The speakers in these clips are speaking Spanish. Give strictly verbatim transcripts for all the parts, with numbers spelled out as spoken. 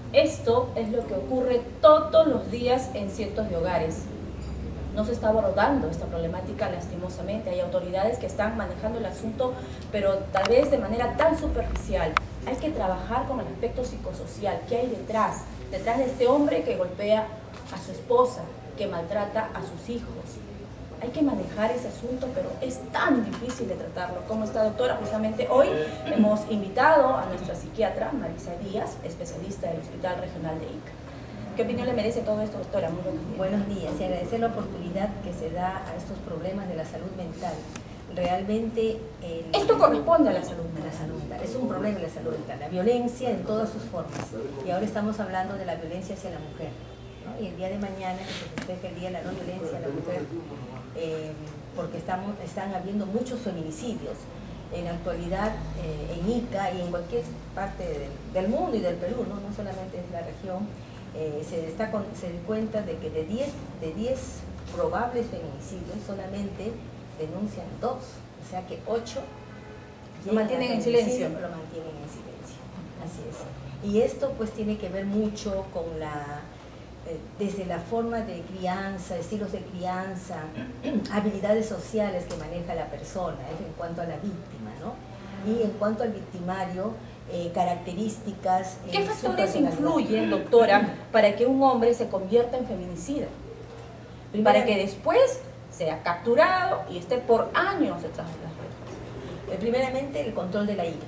Esto es lo que ocurre todos los días en cientos de hogares. No se está abordando esta problemática lastimosamente. Hay autoridades que están manejando el asunto, pero tal vez de manera tan superficial. Hay que trabajar con el aspecto psicosocial. ¿Qué hay detrás? Detrás de este hombre que golpea a su esposa, que maltrata a sus hijos. Hay que manejar ese asunto, pero es tan difícil de tratarlo. ¿Cómo está, doctora? Justamente hoy hemos invitado a nuestra psiquiatra, Marisa Díaz, especialista del Hospital Regional de Ica. ¿Qué opinión le merece todo esto, doctora? Muy buenos días. Buenos días, y agradecer la oportunidad que se da a estos problemas de la salud mental. Realmente... El, esto corresponde a la salud mental. A la salud mental. Es un problema de la salud mental, la violencia en todas sus formas. Y ahora estamos hablando de la violencia hacia la mujer, ¿no? Y el día de mañana, que se festeja el Día de la No Violencia a la Mujer, eh, porque estamos, están habiendo muchos feminicidios. En la actualidad, eh, en Ica y en cualquier parte del, del mundo y del Perú, ¿no? No solamente es la región, eh, se, está con, se da cuenta de que de diez probables feminicidios solamente denuncian dos, o sea que ocho lo mantienen en silencio. Lo mantienen en silencio, así es. Y esto pues tiene que ver mucho con la, eh, desde la forma de crianza, estilos de crianza, habilidades sociales que maneja la persona, ¿eh? En cuanto a la víctima, ¿no? Y en cuanto al victimario, eh, características... ¿Qué eh, factores influyen, doctora, para que un hombre se convierta en feminicida? Para que después sea capturado y esté por años detrás de las rejas. Eh, primeramente, el control de la ira,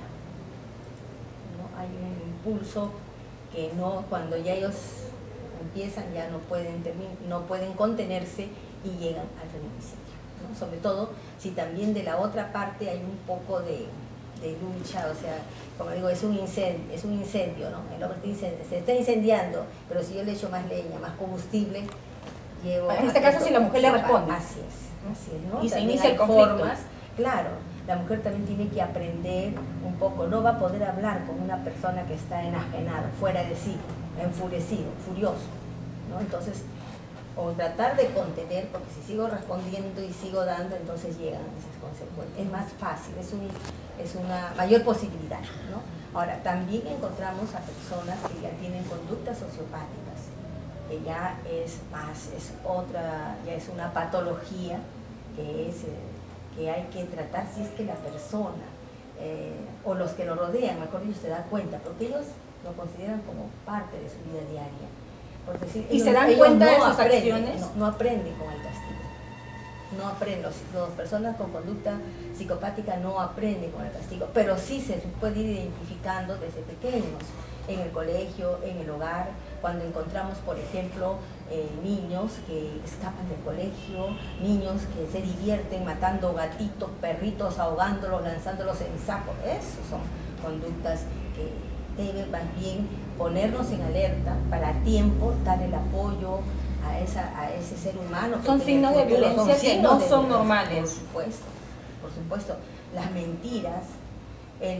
¿no? Hay un impulso que no, cuando ya ellos empiezan, ya no pueden, no pueden contenerse y llegan al feminicidio, ¿no? Sobre todo si también de la otra parte hay un poco de, de lucha, o sea, como digo, es un incendio, es un incendio, ¿no? El hombre dice, se está incendiando, pero si yo le echo más leña, más combustible, llevo... En este caso, si la mujer le responde. Así es, así es, ¿no? Y se También inicia hay el conflicto. Formas, claro, la mujer también tiene que aprender un poco, no va a poder hablar con una persona que está enajenada, fuera de sí, enfurecido, furioso, ¿no? Entonces, o tratar de contener, porque si sigo respondiendo y sigo dando, entonces llegan esas consecuencias. Es más fácil, es, un, es una mayor posibilidad, ¿no? Ahora, también encontramos a personas que ya tienen conductas sociopáticas, que ya es más, es otra, ya es una patología que es... Eh, que hay que tratar si es que la persona eh, o los que lo rodean, mejor dicho, se dan cuenta, porque ellos lo consideran como parte de su vida diaria. Por decir, ¿Y ellos, se dan ellos cuenta no de sus aprenden, acciones? No, no aprenden con el castigo. No aprenden, los, las personas con conducta psicopática no aprenden con el castigo, pero sí se puede ir identificando desde pequeños, en el colegio, en el hogar, cuando encontramos, por ejemplo, eh, niños que escapan del colegio, niños que se divierten matando gatitos, perritos, ahogándolos, lanzándolos en sacos. Esas son conductas que deben más bien ponernos en alerta para a tiempo dar el apoyo a, esa, a ese ser humano. Son signos de violencia que no son normales. Por supuesto, por supuesto. Las mentiras, el,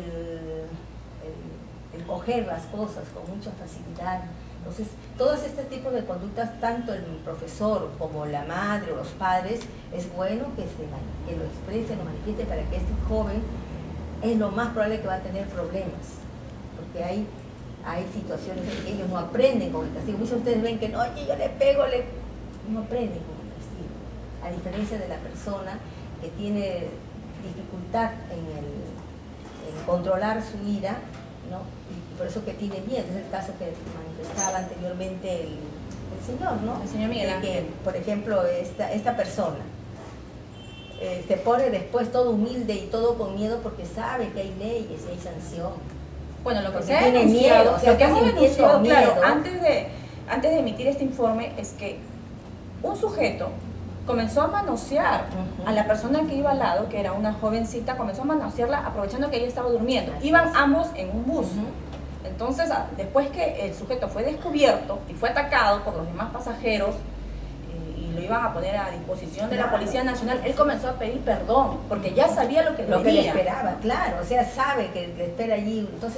el, el coger las cosas con mucha facilidad. Entonces, todos estos tipos de conductas, tanto el profesor como la madre o los padres, es bueno que, se, que lo expresen, lo manifiesten para que este joven es lo más probable que va a tener problemas, porque hay, hay situaciones en que ellos no aprenden con el castigo. Muchos de ustedes ven que no, oye, yo le pego, le... no aprenden con el castigo, a diferencia de la persona que tiene dificultad en, el, en controlar su ira, ¿no? Y por eso que tiene miedo. Es el caso que manifestaba anteriormente el, el señor, ¿no? El señor Miguel Ángel. Que, por ejemplo, esta, esta persona eh, se pone después todo humilde y todo con miedo porque sabe que hay leyes y hay sanción. Bueno, lo que Porque se ha tiene denunciado, miedo, o sea, lo que está hemos denunciado, sintiendo claro, miedo. antes de, antes de emitir este informe, es que un sujeto comenzó a manosear uh-huh. a la persona que iba al lado, que era una jovencita, comenzó a manosearla aprovechando que ella estaba durmiendo. Así Iban es. ambos en un bus. Uh-huh. Entonces, después que el sujeto fue descubierto y fue atacado por los demás pasajeros eh, y lo iban a poner a disposición de claro. la Policía Nacional, él comenzó a pedir perdón, porque ya sabía lo que Lo le que le venía. esperaba, claro, o sea, sabe que le espera allí. Entonces,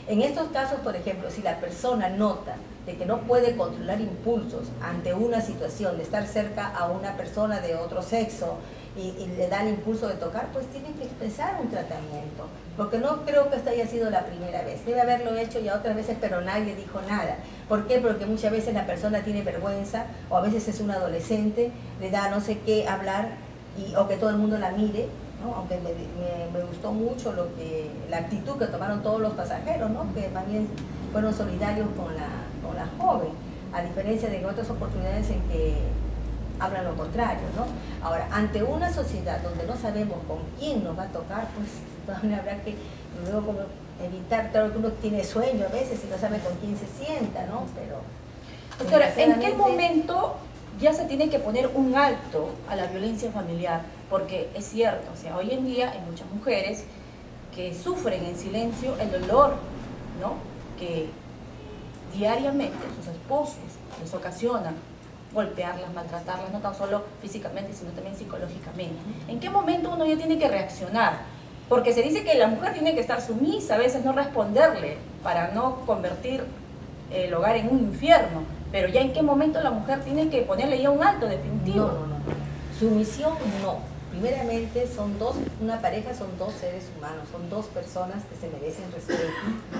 En estos casos, por ejemplo, si la persona nota de que no puede controlar impulsos ante una situación de estar cerca a una persona de otro sexo y, y le da el impulso de tocar, pues tiene que empezar un tratamiento, porque no creo que esta haya sido la primera vez, debe haberlo hecho ya otras veces, pero nadie dijo nada. ¿Por qué? Porque muchas veces la persona tiene vergüenza, o a veces es un adolescente, le da no sé qué hablar, y, o que todo el mundo la mire, ¿no? Aunque me, me, me gustó mucho lo que, la actitud que tomaron todos los pasajeros, ¿no? Que también fueron solidarios con la, con la joven, a diferencia de otras oportunidades en que hablan lo contrario, ¿no? Ahora, ante una sociedad donde no sabemos con quién nos va a tocar, pues también habrá que luego como evitar, claro que uno tiene sueño a veces y no sabe con quién se sienta, ¿no? Pero doctora, ¿en qué momento ya se tiene que poner un alto a la violencia familiar? Porque es cierto, o sea, hoy en día hay muchas mujeres que sufren en silencio el dolor, ¿no? Que diariamente sus esposos les ocasionan golpearlas, maltratarlas, no tan solo físicamente, sino también psicológicamente. ¿En qué momento uno ya tiene que reaccionar? Porque se dice que la mujer tiene que estar sumisa, a veces no responderle, para no convertir el hogar en un infierno. Pero ya en qué momento la mujer tiene que ponerle ya un alto definitivo. No, no, no. Sumisión no. Primeramente son dos, una pareja son dos seres humanos, son dos personas que se merecen respeto.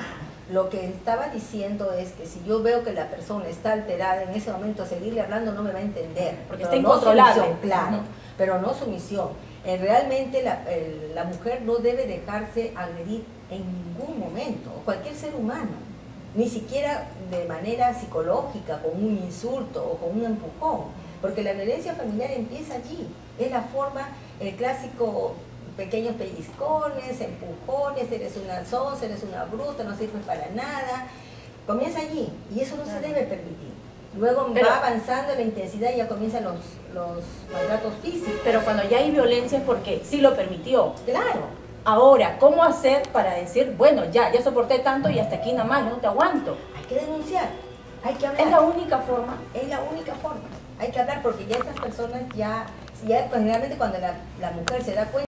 Lo que estaba diciendo es que si yo veo que la persona está alterada, en ese momento seguirle hablando no me va a entender. Porque pero está no incontrolable. Sumisión, claro, Uh-huh. pero no sumisión. Eh, realmente la, el, la mujer no debe dejarse agredir en ningún momento, o cualquier ser humano, ni siquiera de manera psicológica, con un insulto o con un empujón, porque la violencia familiar empieza allí. Es la forma, el clásico pequeños pellizcones, empujones, eres una sonsa, eres una bruta, no sirves para nada. Comienza allí y eso no se debe permitir. Luego pero, va avanzando la intensidad y ya comienzan los, los maltratos físicos. Pero cuando ya hay violencia es porque sí lo permitió. Claro. Ahora, ¿cómo hacer para decir, bueno, ya, ya soporté tanto y hasta aquí nada más, yo no te aguanto? Hay que denunciar, hay que hablar. ¿Es la única forma? Es la única forma. Hay que hablar porque ya estas personas ya, ya pues, generalmente cuando la, la mujer se da cuenta